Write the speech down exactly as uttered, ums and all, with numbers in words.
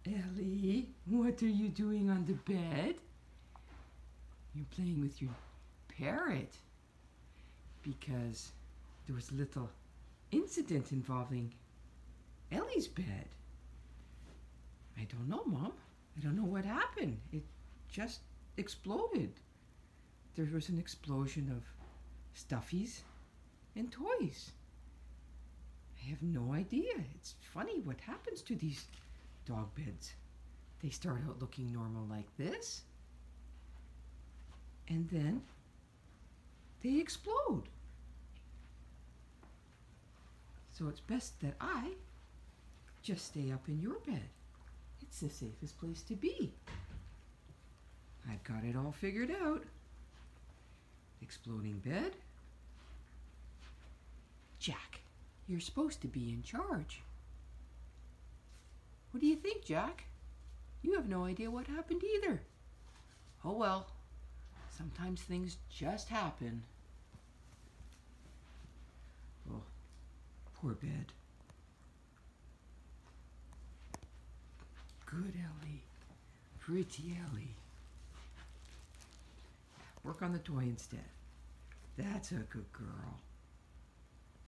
Ellie, what are you doing on the bed? You're playing with your parrot because there was a little incident involving Ellie's bed. I don't know, Mom. I don't know what happened. It just exploded. There was an explosion of stuffies and toys. I have no idea. It's funny what happens to these dog beds. They start out looking normal like this, and then they explode. So it's best that I just stay up in your bed. It's the safest place to be. I've got it all figured out. Exploding bed. Jack, you're supposed to be in charge. What do you think, Jack? You have no idea what happened either. Oh well, sometimes things just happen. Oh, poor bed. Good Ellie. Pretty Ellie. Work on the toy instead. That's a good girl.